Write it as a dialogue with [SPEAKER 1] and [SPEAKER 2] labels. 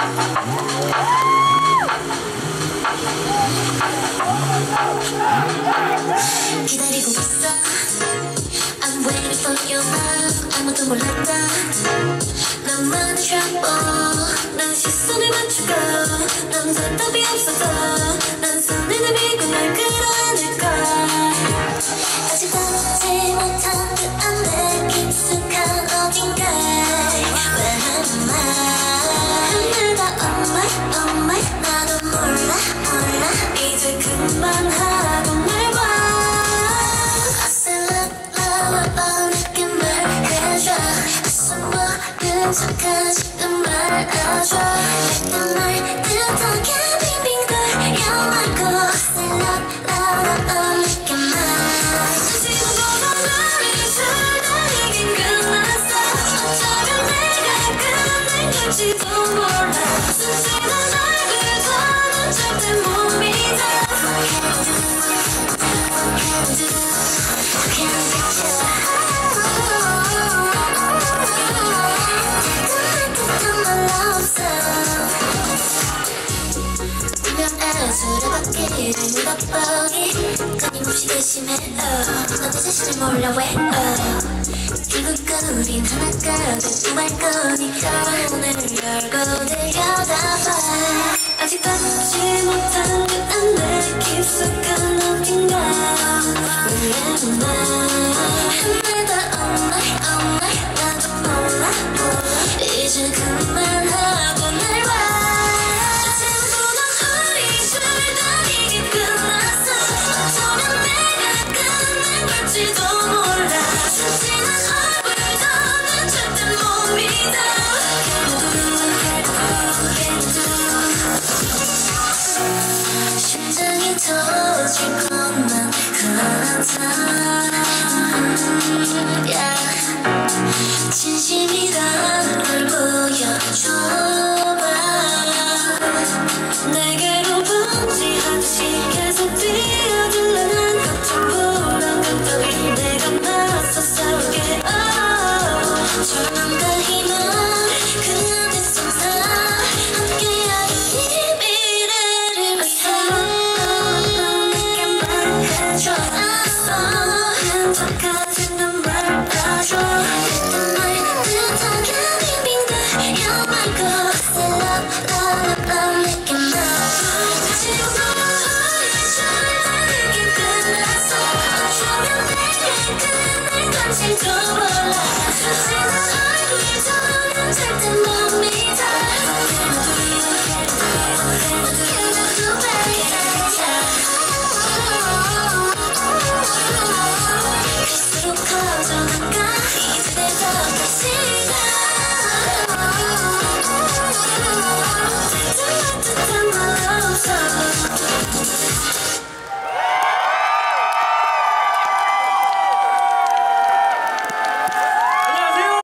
[SPEAKER 1] 기다리고 있어. I'm waiting for your love. 아무도 몰랐다. 나만의 trouble. 난 시선을 맞추고 넌 답답이 없어서 난 손을 내밀고 널 끌어안을까. 아직 닿지 못한 듯한 내 깊숙한 어딘가에 왜 하는 말 하늘다 oh my 나도 몰라 이제 그만하고 날 봐. I say love 내게 말해줘. 애써 모른 척하지 말아줘. 내가 날 뜨겁게 빙빙 돌려 말고 I say love 내게 말해줘. 지금보다 너를 찾아내긴 끝났어. 어쩌면 내가 끝낸 걸지도 몰라. 순진한 얼굴 더는 절대 못 믿어. 수레바퀴를 물어보기 끊임없이 의심해 너도 자신을 몰라 왜 결국은 우린 하나가 되고 말 거니까 문을 열고 들여다봐. 아직 닿지 못한 듯한 내 깊숙한 어딘가 왜 나 하늘다 oh my 나도 몰라 이제 그만하고 날 봐. 지도 몰라. 순진한 얼굴 더는 절대 못 믿어. 심장이 터질 것만 같아. 진심이란 걸 보여줘봐. 내게로 번지하듯이 계속 뛰어들라. 난 걱정 불안 내가 맞서 싸우게 조금더 힘을 그 안에 쏟아 함께하는 이 미래를 위해 내게 말해줘. 한 척하지 난 말아줘. 내가 날 뜻하게 빙빙 돌려 말고 Say love 내게 말아줘. 지금도 우리 잘 내게 끝났어. 어쩌면 내게 끝낸 건지도